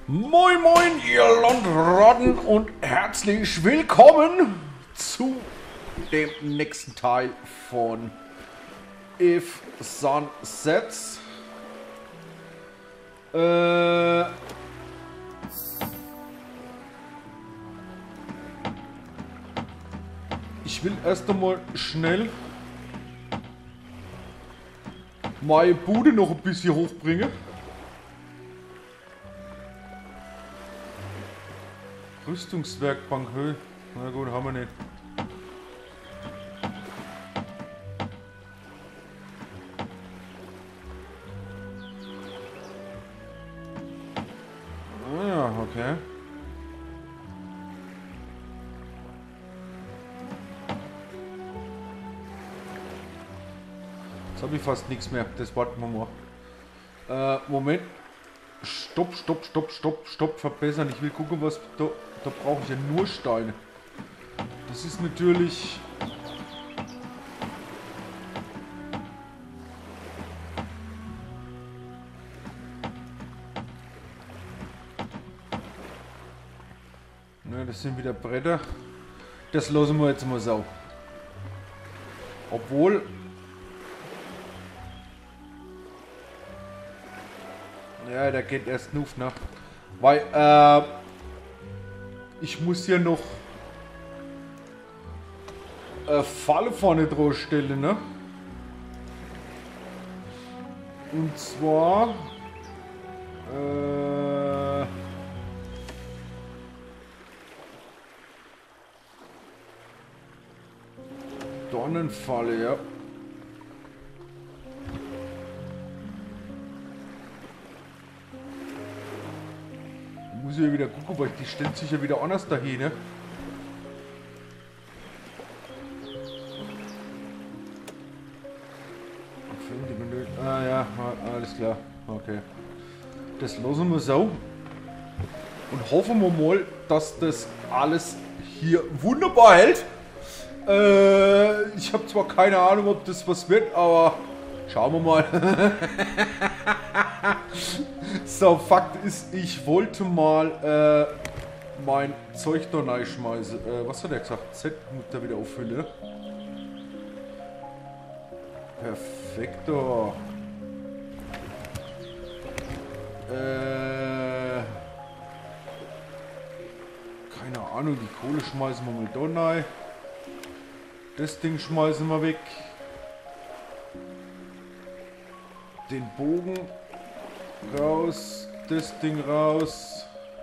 Moin moin ihr Landratten und herzlich willkommen zu dem nächsten Teil von If Sun Sets. Ich will erst einmal schnell meine Bude noch ein bisschen hochbringen. Rüstungswerkbank Höhe. Na gut, haben wir nicht. Ah ja, okay. Jetzt habe ich fast nichts mehr. Das warten wir mal. Moment. Stopp. Verbessern. Ich will gucken, was da. Da brauche ich ja nur Steine. Das ist natürlich. Ne, das sind wieder Bretter. Das lassen wir jetzt mal so. Obwohl. Ja, der geht erst nuff nach. Weil, ich muss hier noch Falle vorne drauf stellen, ne? Und zwar Dornenfalle, ja. Muss ich ja wieder gucken, weil die stellt sich ja wieder anders dahin, ne? Ah ja, alles klar. Okay. Das lassen wir so. Und hoffen wir mal, dass das alles hier wunderbar hält. Ich habe zwar keine Ahnung, ob das was wird, aber schauen wir mal. So, Fakt ist, ich wollte mal mein Zeug da reinschmeißen. Was hat er gesagt? Z muss er wieder auffüllen. Perfekto. Keine Ahnung, die Kohle schmeißen wir mal da rein. Das Ding schmeißen wir weg. Den Bogen raus. Das Ding raus.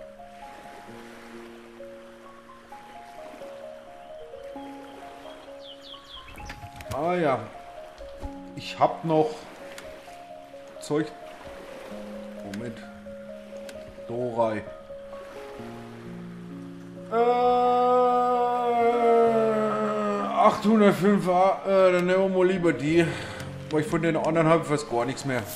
Ah ja. Ich hab noch Zeug. Moment. Dorei. 805, dann nehmen wir mal lieber die. Weil ich von den anderen habe fast gar nichts mehr.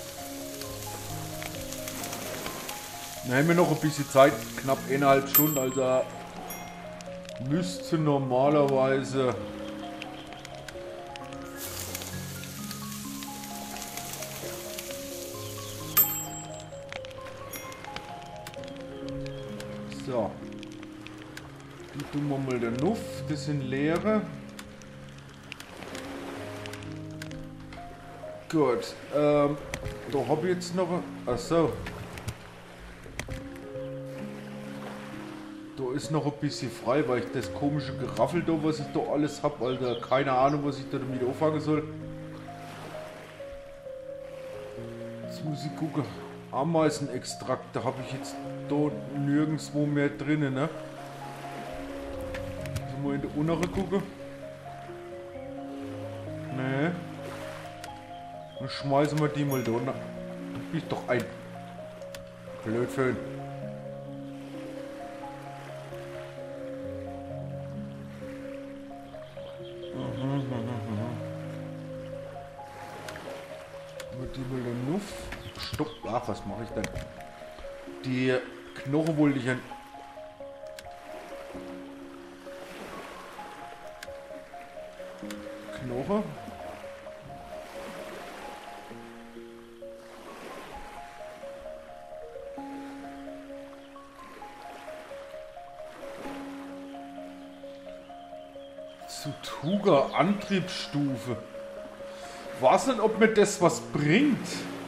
Dann haben wir noch ein bisschen Zeit, knapp 1,5 Stunden, also müsste normalerweise so. Die tun wir mal den Nuff, das sind leere. Gut, da habe ich jetzt noch. Achso. Da ist noch ein bisschen frei, weil ich das komische Geraffel da, was ich da alles habe, Alter, keine Ahnung, was ich da damit anfangen soll. Jetzt muss ich gucken. Ameisenextrakt, da habe ich jetzt da nirgendwo mehr drinnen, ne? Mal in der Innere gucken. Ne. Dann schmeißen wir die mal da. Du bist doch ein Blödföhn. Mit die mal den Nuff. Stopp. Ach, was mache ich denn? Die Knochen wollte ich ja. Knochen. Sutuga Antriebsstufe. Weiß nicht, ob mir das was bringt.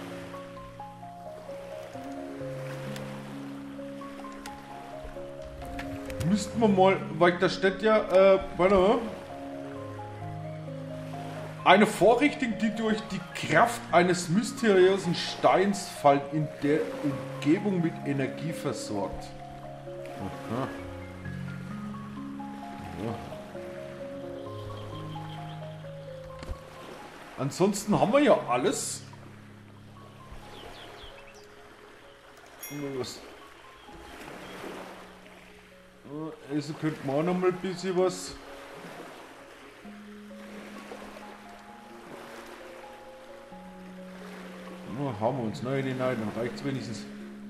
Müssten wir mal, weil da steht ja, warte. Eine Vorrichtung, die durch die Kraft eines mysteriösen Steins fallen, in der Umgebung mit Energie versorgt. Aha. Ja. Ansonsten haben wir ja alles. Was? Also könnte man auch noch mal ein bisschen was. Haben wir uns neu hinein, dann reicht es wenigstens.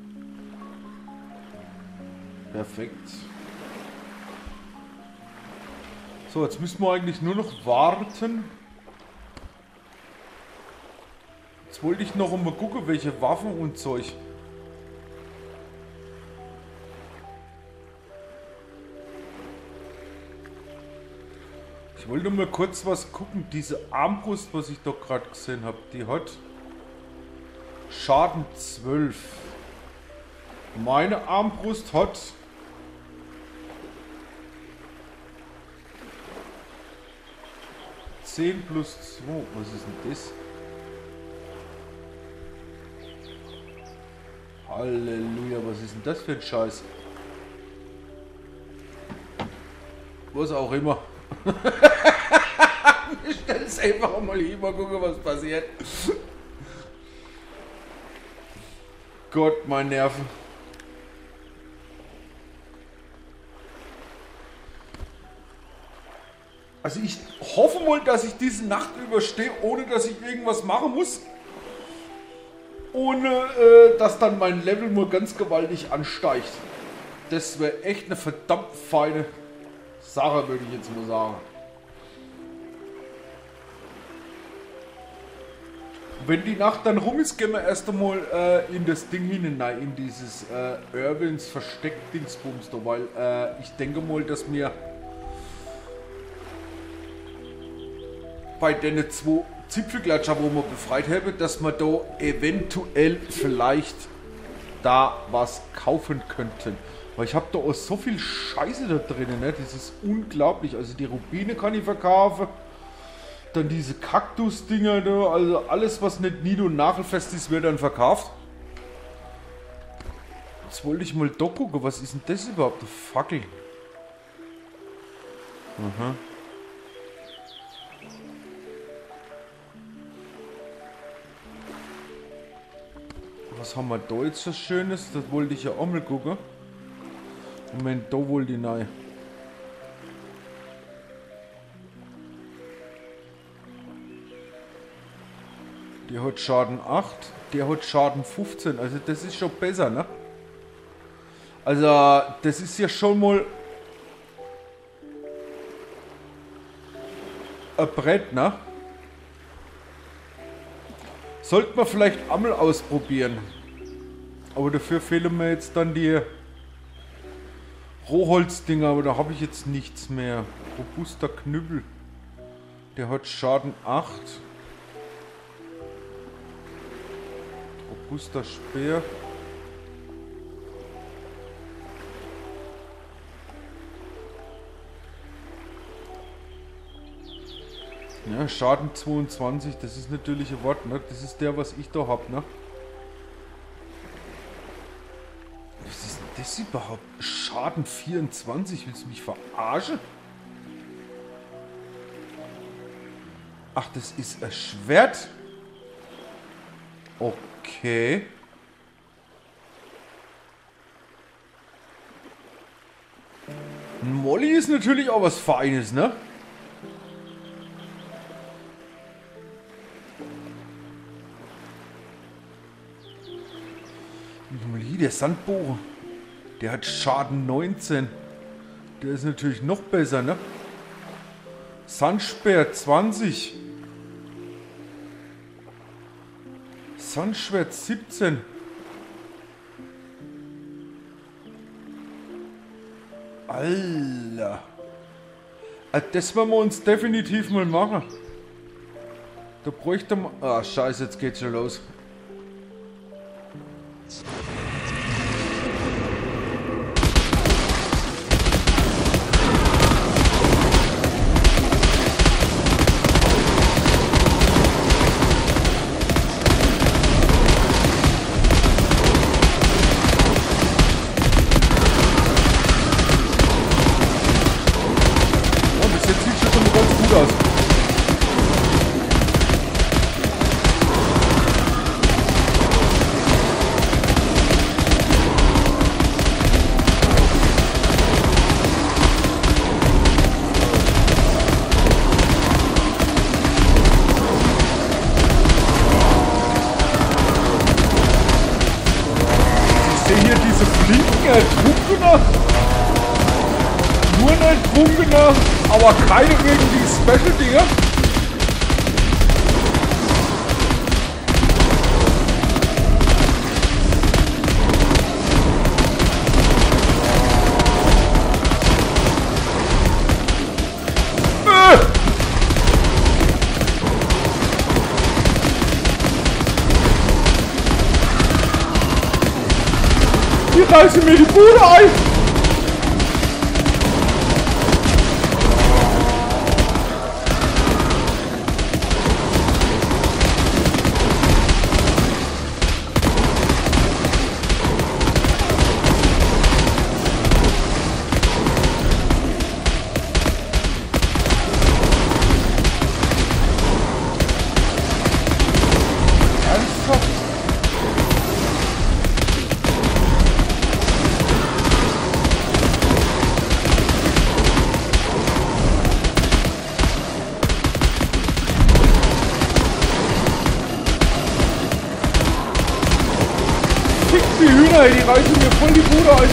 Perfekt. So, jetzt müssen wir eigentlich nur noch warten. Jetzt wollte ich noch mal gucken, welche Waffen und Zeug. Ich wollte mal kurz was gucken. Diese Armbrust, was ich doch gerade gesehen habe, die hat Schaden 12. Meine Armbrust hat +10. Was ist denn das? Halleluja, was ist denn das für ein Scheiß? Was auch immer. Ich stelle es einfach mal hin, mal gucken, was passiert. Gott, mein Nerven. Also ich hoffe mal, dass ich diese Nacht überstehe, ohne dass ich irgendwas machen muss. Ohne dass dann mein Level nur ganz gewaltig ansteigt. Das wäre echt eine verdammt feine Sache, würde ich jetzt mal sagen. Wenn die Nacht dann rum ist, gehen wir erst einmal in das Ding hinein, in dieses Irwins Versteck-Dingsbums da, weil ich denke mal, dass mir bei den 2 Zipfelgletscher, wo wir befreit haben, dass wir da eventuell vielleicht da was kaufen könnten. Weil ich habe da auch so viel Scheiße da drinnen, ne? Das ist unglaublich. Also die Rubine kann ich verkaufen. Dann diese Kaktus-Dinger da, also alles, was nicht nied- und nagelfest ist, wird dann verkauft. Jetzt wollte ich mal da gucken, was ist denn das überhaupt? Eine Fackel. Aha. Was haben wir da jetzt so Schönes? Das wollte ich ja auch mal gucken. Moment, da wollte ich rein. Der hat Schaden 8, der hat Schaden 15, also das ist schon besser, ne? Also das ist ja schon mal ein Brett, ne? Sollten wir vielleicht einmal ausprobieren. Aber dafür fehlen mir jetzt dann die Rohholzdinger, aber da habe ich jetzt nichts mehr. Robuster Knüppel. Der hat Schaden 8. Robuster Speer. Ja, Schaden 22, das ist natürlich ein Wort, ne? Das ist der, was ich da hab, ne? Was ist denn das überhaupt? Schaden 24, willst du mich verarschen? Ach, das ist ein Schwert? Okay. Ein Molly ist natürlich auch was Feines, ne? Der Sandbohrer, der hat Schaden 19. Der ist natürlich noch besser, ne? Sandspeer 20. Sandschwert 17. Alter. Das werden wir uns definitiv mal machen. Da bräuchte man... Ah, scheiße, jetzt geht's schon los. Nur ein Trunkener, aber keine irgendwie Special-Dinger. Die reißen mir die Bude ein! Die Hühner, die reißen mir voll die Bude ein.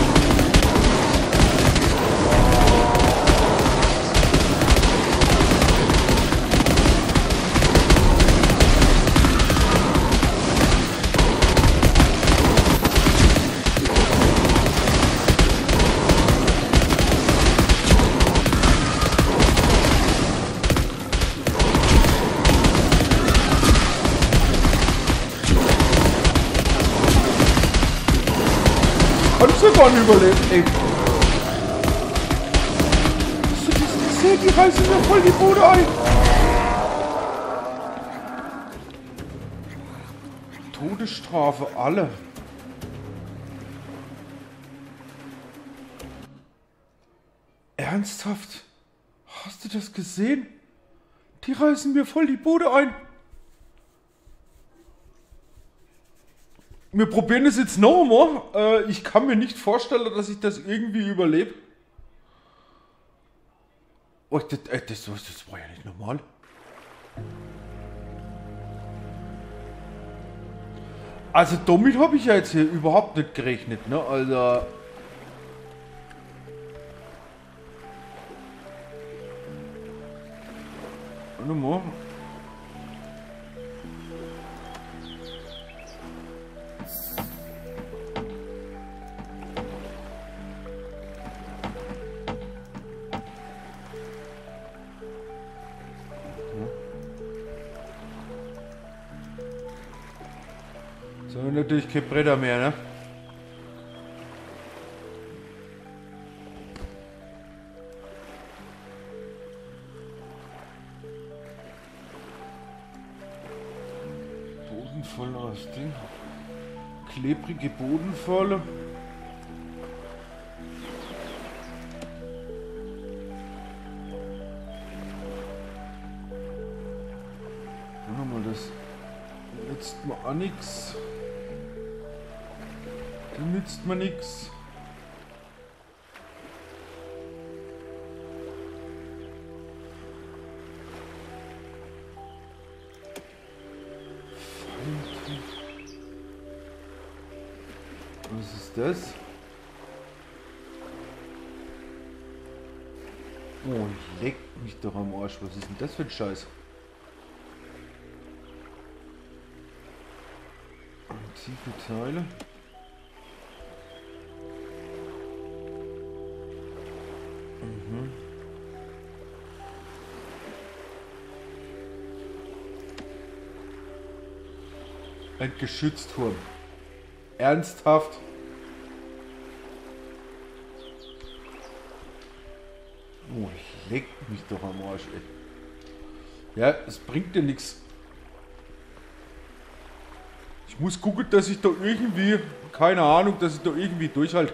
Kannst du gar nicht überleben, ey. Hast du das gesehen? Die reißen mir voll die Bude ein. Todesstrafe, alle. Ernsthaft? Hast du das gesehen? Die reißen mir voll die Bude ein. Wir probieren es jetzt noch einmal. Ich kann mir nicht vorstellen, dass ich das irgendwie überlebe. Oh, das war ja nicht normal. Also damit habe ich ja jetzt hier überhaupt nicht gerechnet, ne? Also... Warte mal. So, natürlich kein Bretter mehr, ne? Bodenvoller das Ding. Klebrige Bodenvolle. Dann haben wir das. Nützt mir auch nichts. Die nützt mir nichts. Was ist das? Oh, leck mich doch am Arsch. Was ist denn das für ein Scheiß? Antike Teile. Ein Geschützturm. Ernsthaft? Oh, ich leck mich doch am Arsch, ey. Ja, es bringt dir nichts. Ich muss gucken, dass ich da irgendwie, keine Ahnung, dass ich da irgendwie durchhalte.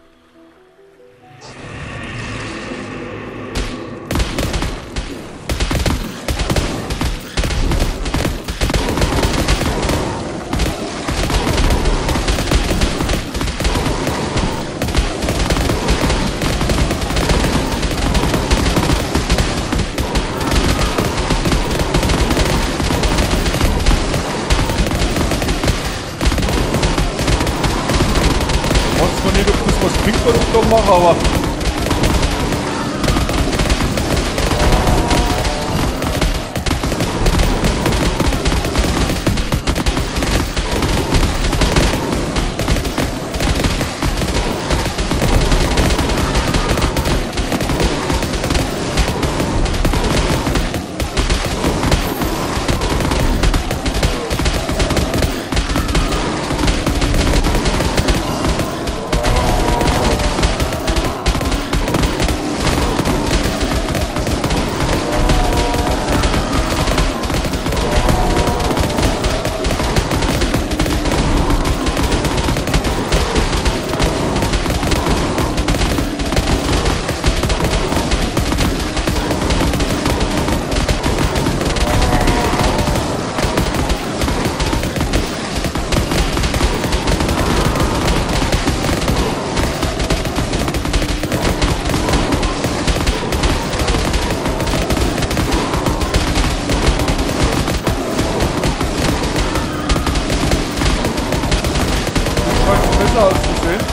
Mache, aber besser auszusehen.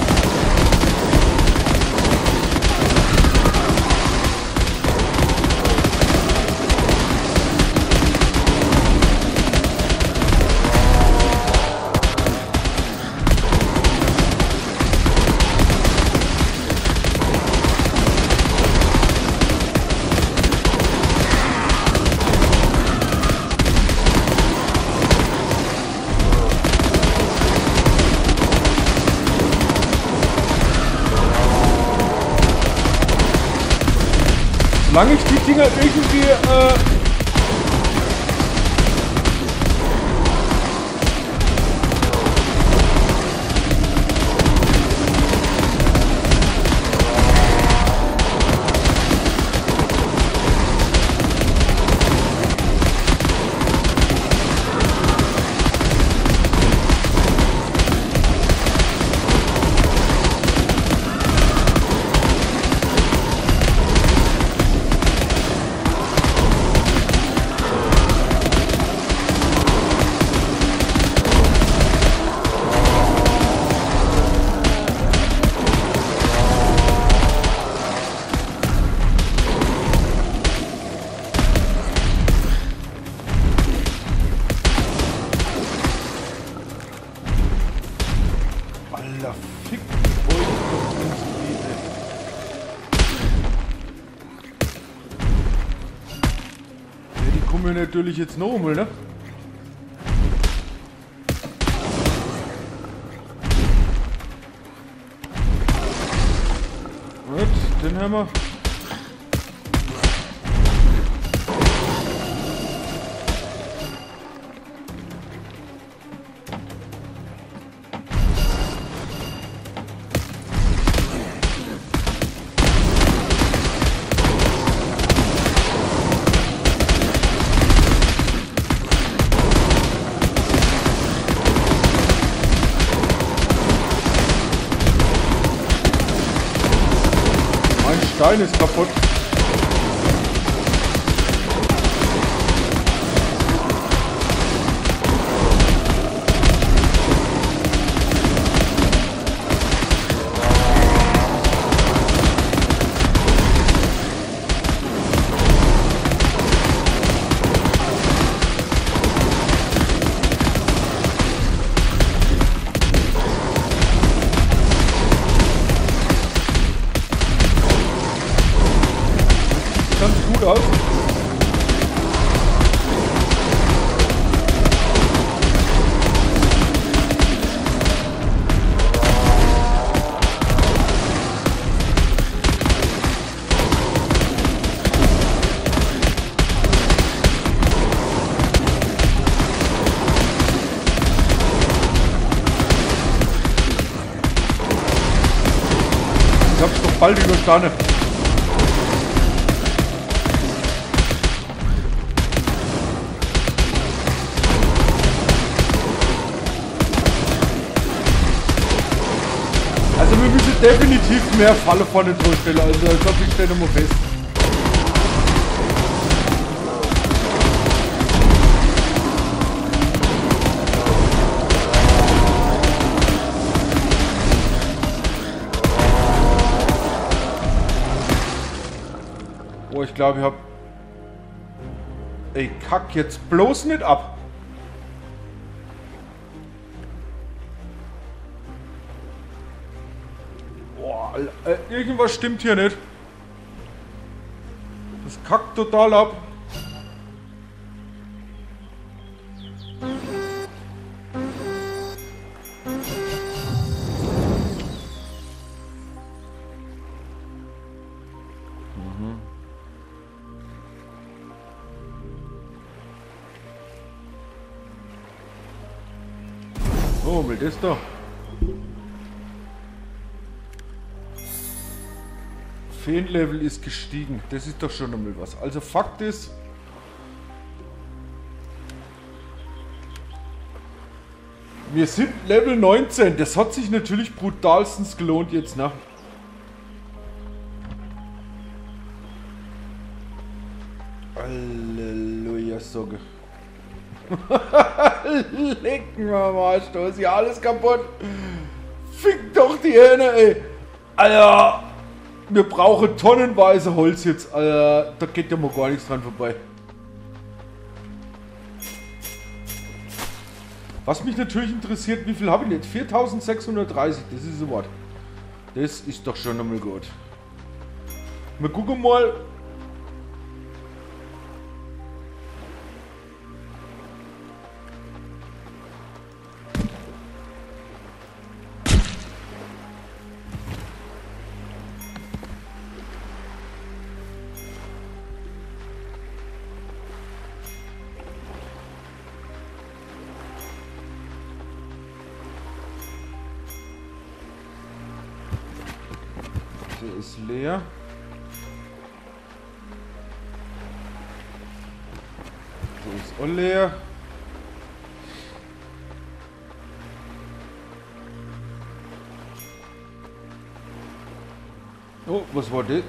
Solange ich die Dinger irgendwie natürlich jetzt noch einmal, ne? Gut, den haben wir. Stein ist kaputt. Aus. Ein hab's doch bald überstanden. Also wir müssen definitiv mehr Falle vorne durchstellen, also ich glaube, ich stelle mal fest. Oh, ich glaube, ich hab... Ey, kack jetzt bloß nicht ab. Boah, irgendwas stimmt hier nicht. Das kackt total ab. Oh, mit das da. Feenlevel ist gestiegen. Das ist doch schon einmal was. Also Fakt ist, wir sind Level 19. Das hat sich natürlich brutalstens gelohnt jetzt, ne? Halleluja, Sogge. Lecken wir mal, da ist ja alles kaputt. Fick doch die Hähne, ey. Alter, wir brauchen tonnenweise Holz jetzt. Alter, da geht ja mal gar nichts dran vorbei. Was mich natürlich interessiert, wie viel habe ich jetzt? 4630, das ist so was. Das ist doch schon einmal gut. Wir gucken mal. Der ist leer. Der ist auch leer. Oh, was war das?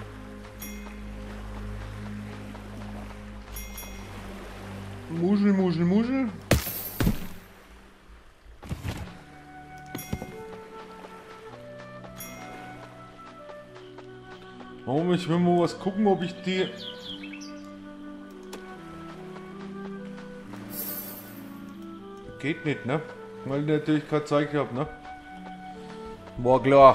Muschel, Muschel, Muschel. Oh, ich will mal was gucken, ob ich die... Geht nicht, ne? Weil ich natürlich gerade gezeigt habe, ne? War klar.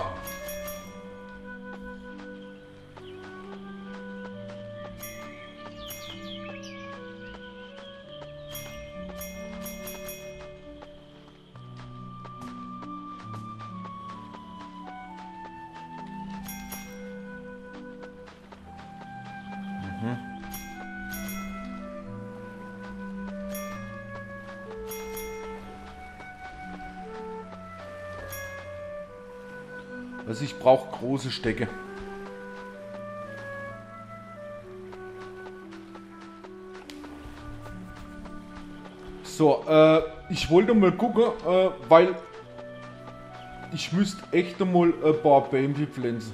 Also ich brauche große Stecke. So, ich wollte mal gucken, weil ich müsste echt einmal ein paar Bäume pflanzen.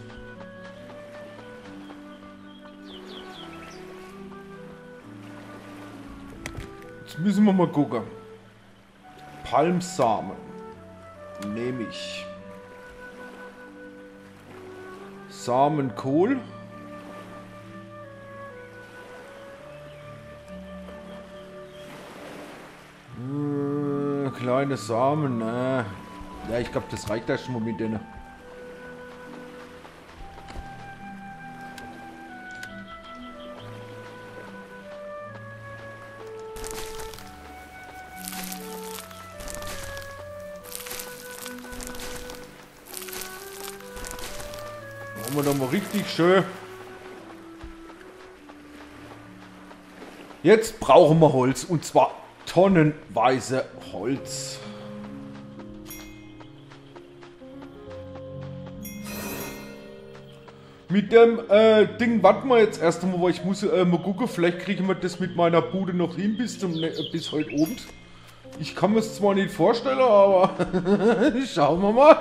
Jetzt müssen wir mal gucken. Palmsamen nehme ich. Samenkohl. Kleine Samen. Ja, ich glaube, das reicht da schon mal mit denen. Machen wir da mal richtig schön. Jetzt brauchen wir Holz und zwar tonnenweise Holz. Mit dem Ding warten wir jetzt erst einmal, weil ich muss mal gucken, vielleicht kriegen wir das mit meiner Bude noch hin bis heute Abend. Ich kann mir es zwar nicht vorstellen, aber schauen wir mal.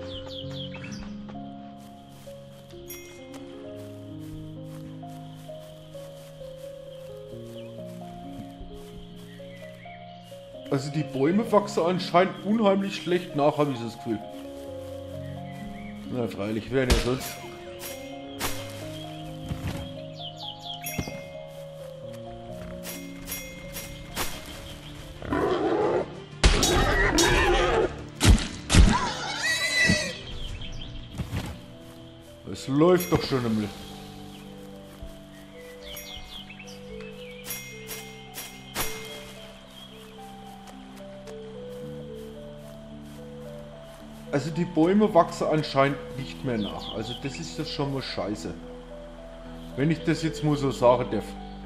Also die Bäume wachsen anscheinend unheimlich schlecht nach, habe ich das Gefühl. Na freilich, wer denn sonst? Es läuft doch schon einmal. Also die Bäume wachsen anscheinend nicht mehr nach. Also das ist das schon mal scheiße. Wenn ich das jetzt mal so sagen darf.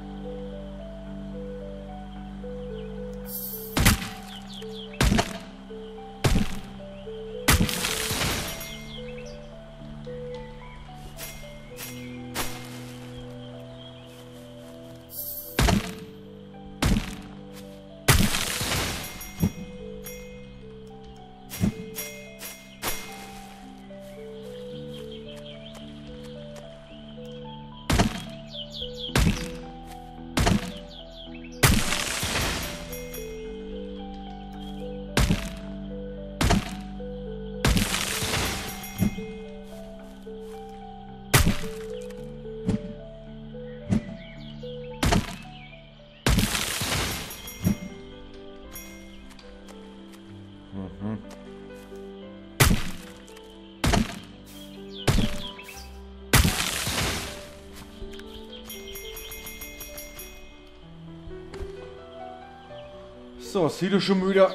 So, sieht ihr schon wieder.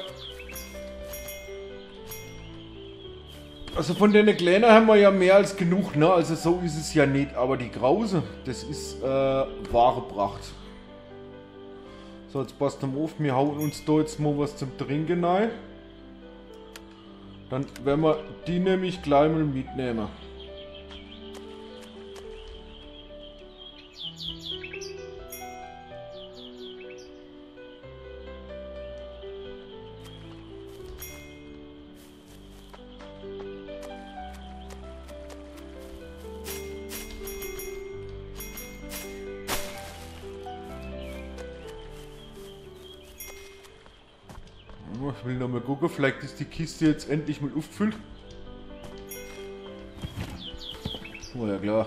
Also von den Kleinen haben wir ja mehr als genug, ne? Also so ist es ja nicht. Aber die Grause, das ist wahre Pracht. So, jetzt passt mal auf, wir hauen uns da jetzt mal was zum Trinken rein. Dann werden wir die nämlich gleich mal mitnehmen. Ich will noch mal gucken, vielleicht ist die Kiste jetzt endlich mal aufgefüllt. Oh ja klar.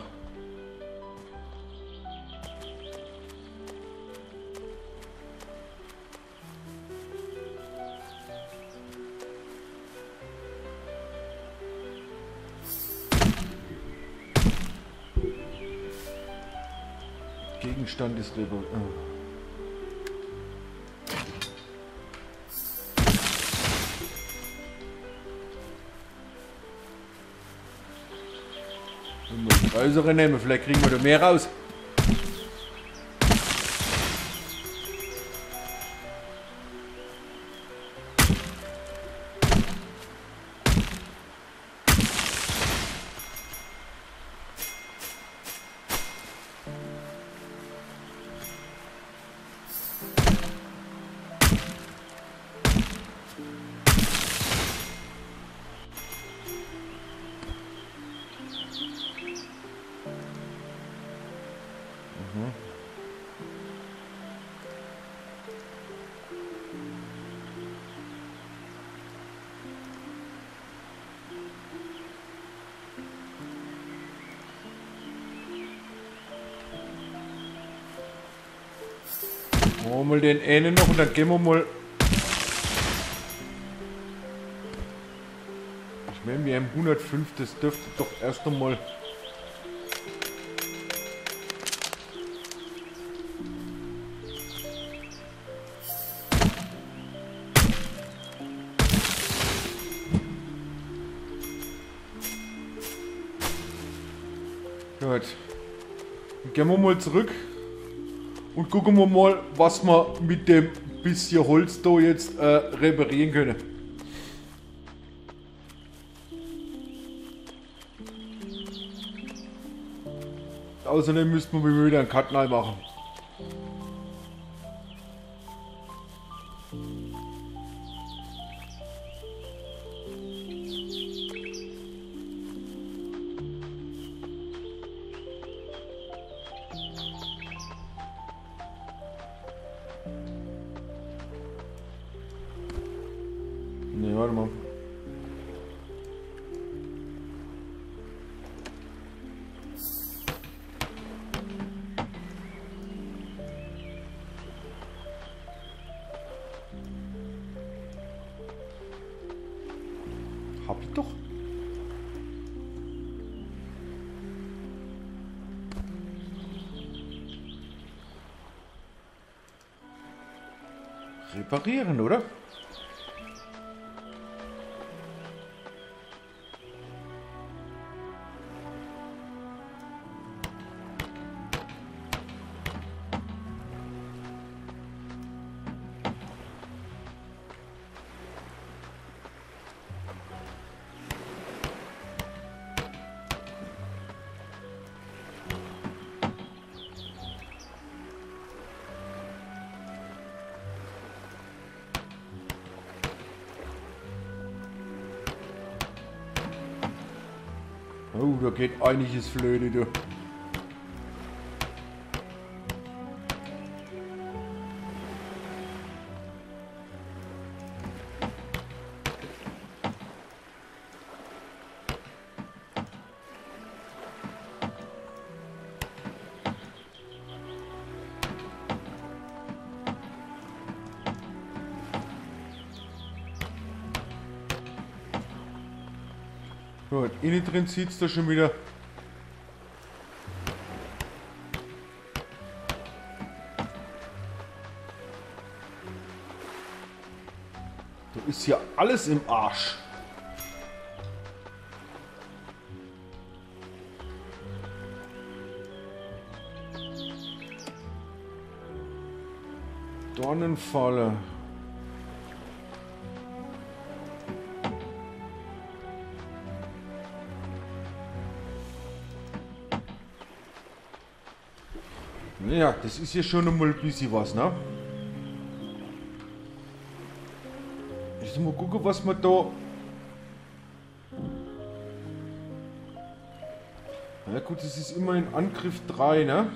Gegenstand ist repariert. Größere nehmen, vielleicht kriegen wir da mehr raus. Machen wir mal den einen noch und dann gehen wir mal. Ich meine, wir haben 105, das dürfte doch erst einmal. Gut. Dann gehen wir mal zurück. Und gucken wir mal, was wir mit dem bisschen Holz da jetzt reparieren können. Außerdem müssten wir wieder einen Cut neu machen. Ne, warte mal. Hab ich doch. Reparieren, oder? Oh, da geht einiges flöte, du. Gut, innen drin sieht es da schon wieder. Da ist hier alles im Arsch. Dornenfalle. Ja, das ist ja schon einmal ein bisschen was, ne? Ich muss mal gucken, was man da... Na gut, das ist immer in Angriff 3, ne?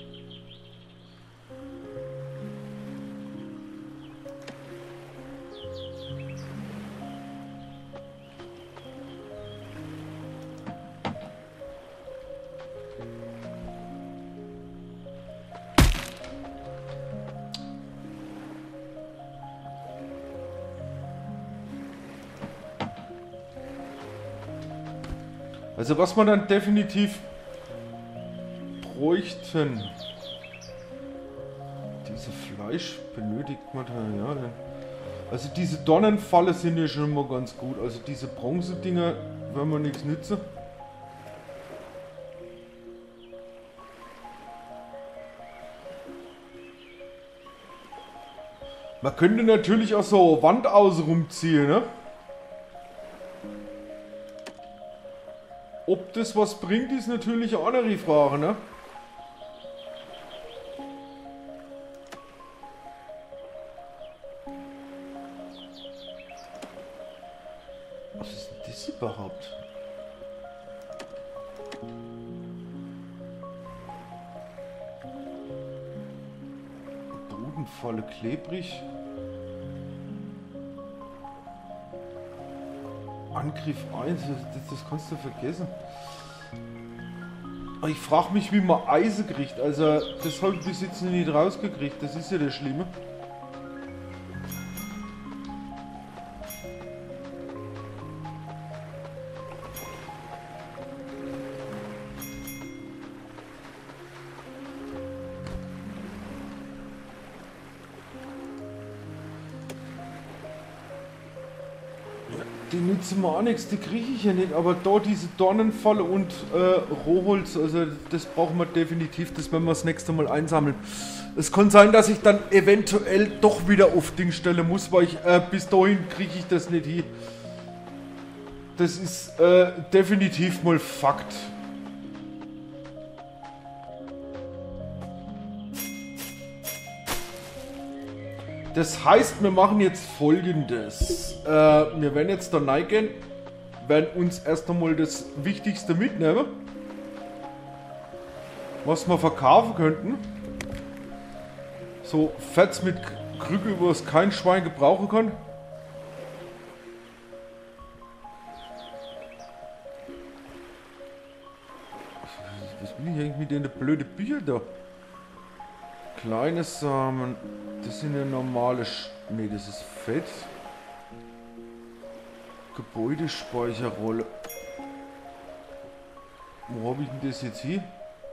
Also was man dann definitiv bräuchten. Diese Fleisch benötigt Materialien. Also diese Dornenfalle sind ja schon mal ganz gut. Also diese Bronze-Dinger werden wir nichts nützen. Man könnte natürlich auch so Wand außen rumziehen, ne? Ob das was bringt, ist natürlich auch eine andere Frage, ne? Was ist denn das überhaupt? Bodenfalle klebrig. Angriff 1, das kannst du vergessen. Aber ich frage mich, wie man Eisen kriegt. Also, das habe ich bis jetzt noch nicht rausgekriegt. Das ist ja das Schlimme. Die nützen mir auch nichts, die kriege ich ja nicht, aber da diese Dornenfalle und Rohholz, also das brauchen wir definitiv, das werden wir das nächste Mal einsammeln. Es kann sein, dass ich dann eventuell doch wieder auf Ding stellen muss, weil ich bis dahin kriege ich das nicht hin. Das ist definitiv mal Fakt. Das heißt, wir machen jetzt Folgendes. Wir werden jetzt da reingehen, werden uns erst einmal das Wichtigste mitnehmen, was wir verkaufen könnten. So Fetz mit Krüge, wo es kein Schwein gebrauchen kann. Was will ich eigentlich mit den blöden Büchern da? Kleine Samen, das sind ja normale... Ne, das ist Fett. Gebäudespeicherrolle. Wo habe ich denn das jetzt hier?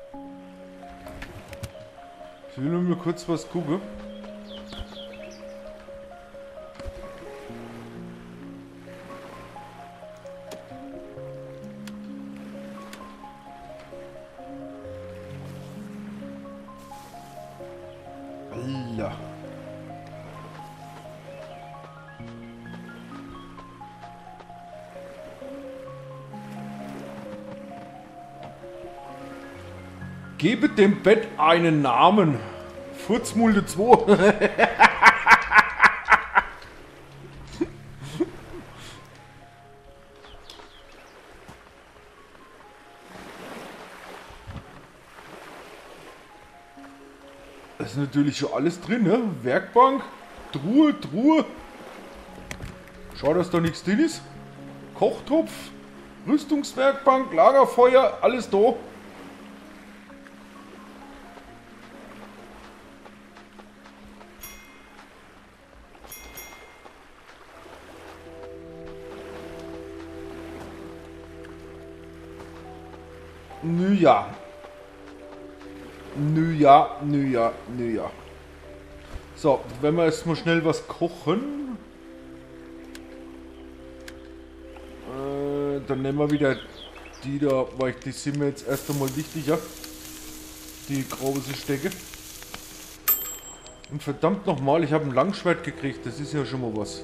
Ich will nur mal kurz was gucken. Alter. Gebe dem Bett einen Namen. Furzmulde 2. Da ist natürlich schon alles drin, ne? Werkbank, Truhe. Schau, dass da nichts drin ist. Kochtopf, Rüstungswerkbank, Lagerfeuer, alles da. Nö ja. So, wenn wir jetzt mal schnell was kochen. Dann nehmen wir wieder die da, weil die sind mir jetzt erst einmal wichtiger. Die große Stecke. Und verdammt nochmal, ich habe ein Langschwert gekriegt, das ist ja schon mal was.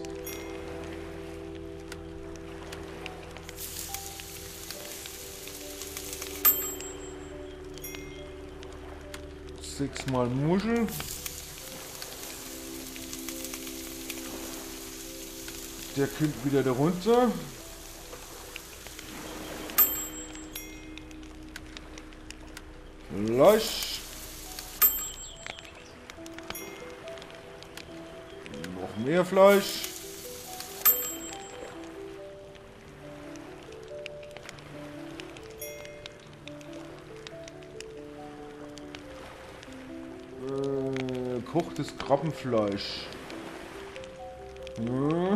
Sechsmal Muschel. Der kommt wieder da runter. Fleisch. Noch mehr Fleisch. Gekochtes Krabbenfleisch. Ja.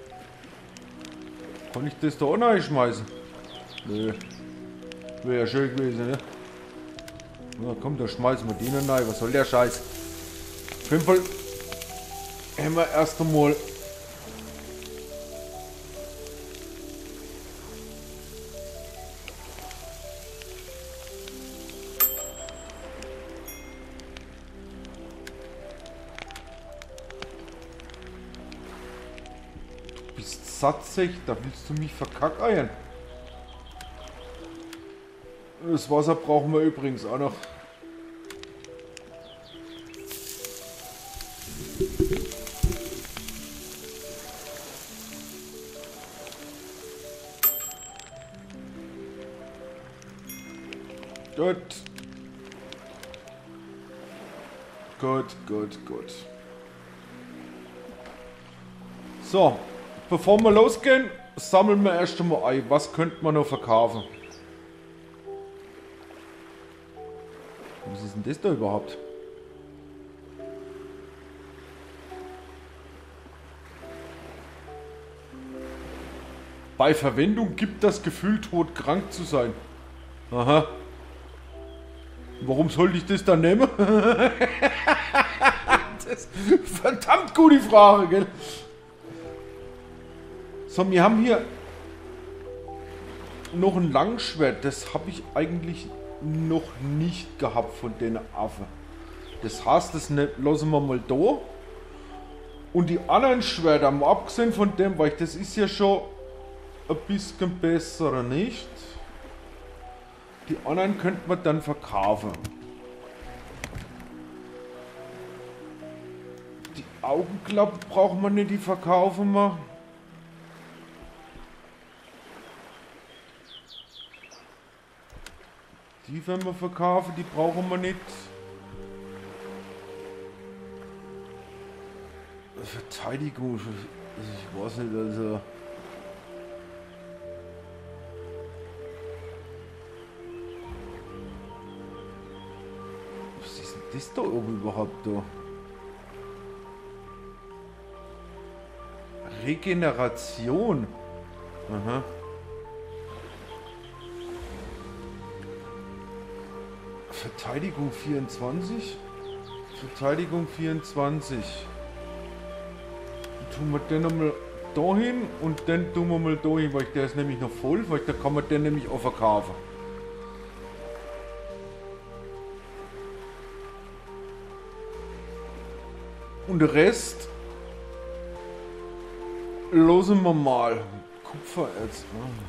Kann ich das da auch reinschmeißen? Nö. Wäre ja schön gewesen, ne? Na komm, da schmeißen wir den rein. Was soll der Scheiß? Auf jeden Fall haben wir erst einmal satzig, da willst du mich verkackeiern. Das Wasser brauchen wir übrigens auch noch. Gut. So, bevor wir losgehen, sammeln wir erst einmal ein. Was könnte man noch verkaufen? Was ist denn das da überhaupt? Bei Verwendung gibt das Gefühl, todkrank zu sein. Aha. Warum sollte ich das dann nehmen? Das ist eine verdammt gute Frage, gell? So, wir haben hier noch ein Langschwert. Das habe ich eigentlich noch nicht gehabt von den Affen. Das heißt, das lassen wir mal da. Und die anderen Schwerter, mal abgesehen von dem, weil das ist ja schon ein bisschen besser, oder nicht? Die anderen könnte man dann verkaufen. Die Augenklappe brauchen wir nicht, die verkaufen wir. Die werden wir verkaufen, die brauchen wir nicht. Verteidigung, ich weiß nicht, also... Was ist denn das da oben überhaupt da? Regeneration. Aha. Verteidigung 24. Verteidigung 24. Tun wir den nochmal da hin und dann tun wir mal da hin, weil der ist nämlich noch voll, weil da kann man den nämlich auch verkaufen. Und der Rest losen wir mal. Kupfererz.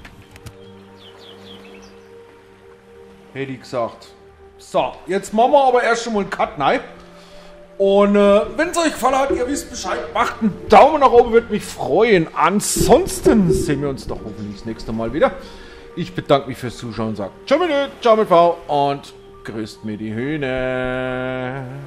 Hätte ich gesagt. So, jetzt machen wir aber erst schon mal einen Cut, nein. Und wenn es euch gefallen hat, ihr wisst Bescheid, macht einen Daumen nach oben, würde mich freuen. Ansonsten sehen wir uns doch hoffentlich das nächste Mal wieder. Ich bedanke mich fürs Zuschauen und sage ciao mit Ö, ciao mit V und grüßt mir die Hühner.